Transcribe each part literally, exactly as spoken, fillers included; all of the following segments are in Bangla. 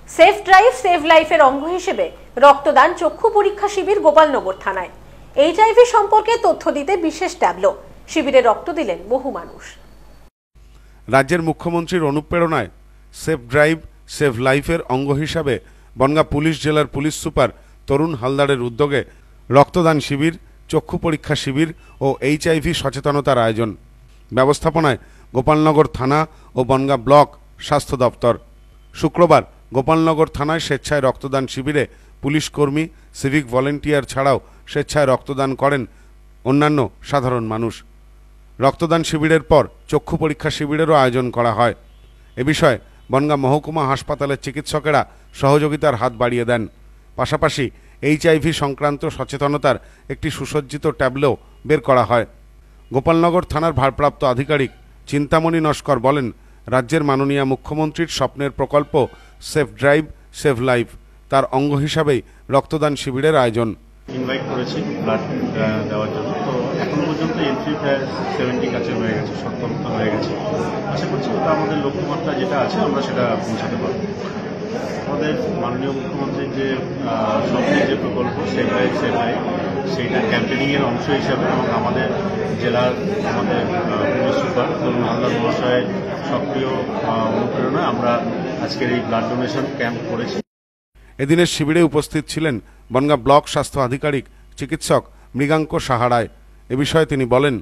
সেফ ড্রাইভ সেভ লাইফের অঙ্গ হিসেবে রক্তদান চক্ষু পরীক্ষা শিবির গোপালনগর থানায়। এইচআইভি সম্পর্কে তথ্য দিতে বিশেষ ট্যাবলো। শিবিরে রক্ত দিলেন বহু মানুষ। রাজ্যের মুখ্যমন্ত্রীর অনুপ্রেরণায় সেফ ড্রাইভ সেভ লাইফের অঙ্গ হিসাবে বনগাঁ পুলিশ জেলার পুলিশ সুপার তরুণ হালদারের উদ্যোগে রক্তদান শিবির, চক্ষু পরীক্ষা শিবির ও এইচআইভি সচেতনতার আয়োজন। ব্যবস্থাপনায় গোপালনগর থানা ও বনগাঁ ব্লক স্বাস্থ্য দপ্তর। শুক্রবার গোপালনগর থানায় স্বেচ্ছায় রক্তদান শিবিরে পুলিশ কর্মী, সিভিক ভলেন্টিয়ার ছাড়াও স্বেচ্ছায় রক্তদান করেন অন্যান্য সাধারণ মানুষ। রক্তদান শিবিরের পর চক্ষু পরীক্ষা শিবিরেরও আয়োজন করা হয়। এ বিষয়ে বনগাঁ মহকুমা হাসপাতালের চিকিৎসকেরা সহযোগিতার হাত বাড়িয়ে দেন। পাশাপাশি এইচআইভি সংক্রান্ত সচেতনতার একটি সুসজ্জিত ট্যাবলো বের করা হয়। গোপালনগর থানার ভারপ্রাপ্ত আধিকারিক চিন্তামণি নস্কর বলেন, রাজ্যের মাননীয় মুখ্যমন্ত্রীর স্বপ্নের প্রকল্প সেফ ড্রাইভ সেভ লাইফ, তার অঙ্গ হিসাবেই রক্তদান শিবিরের আয়োজন। ইনভাইট করেছি ব্লাড দেওয়ার জন্য। তো এখনো পর্যন্ত এন্ট্রি প্রায় সেভেন্টি কাছে হয়ে গেছে, সত্তরটা হয়ে গেছে। আশা করছি ওটা আমাদের লক্ষ্যমাত্রা যেটা আছে আমরা সেটা পৌঁছাতে পারব। আমাদের মাননীয় মুখ্যমন্ত্রীর যে স্বপ্নের যে প্রকল্প সেভ লাইফ সেভ লাইফ, সেইটা ক্যাম্পেনিংয়ের অংশ হিসাবে এবং আমাদের জেলার আমাদের পুলিশ সুপার তরুণ হালদার মহাশয়ের সক্রিয় অনুপ্রেরণায় আমরা আজকের এই ব্লাড ডোনেশন ক্যাম্প করেছি। এদিনের শিবিরে উপস্থিত ছিলেন বনগাঁ ব্লক স্বাস্থ্য আধিকারিক চিকিৎসক মৃগাঙ্ক সাহারায়। এ বিষয়ে তিনি বলেন,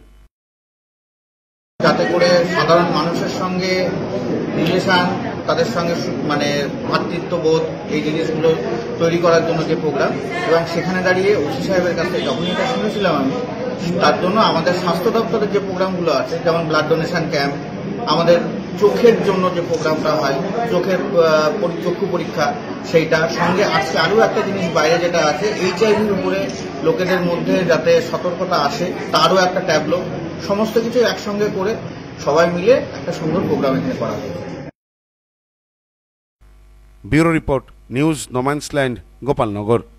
যাতে করে সাধারণ মানুষের সঙ্গে রিলেশন, তাদের সঙ্গে মানে ভ্রাতৃত্ববোধ, এই জিনিসগুলো তৈরি করার জন্য যে প্রোগ্রাম, এবং সেখানে দাঁড়িয়ে ওসি সাহেবের কাছে যখন এটা শুনেছিলাম আমি, তার জন্য আমাদের স্বাস্থ্য দপ্তরের যে প্রোগ্রামগুলো আছে, যেমন ব্লাড ডোনেশন ক্যাম্প, আমাদের চোখের জন্য যে প্রোগ্রামটা হয়, চোখের চক্ষু পরীক্ষা, সেইটা সঙ্গে আজকে আরও একটা জিনিস বাইরে যেটা আছে, এইচআইভির উপরে লোকেদের মধ্যে যাতে সতর্কতা আসে, তারও একটা ট্যাবলো, সমস্ত কিছু একসঙ্গে করে সবাই মিলে একটা সুন্দর প্রোগ্রাম এখানে করা হবে। Bureau report, news no man's land, Gopalnagar.